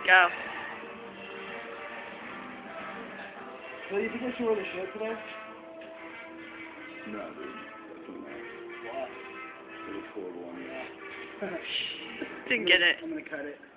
Go. So you think I should wear the shirt today? No, dude. Definitely not. Why? It looks horrible on you. Didn't get it. I'm gonna cut it.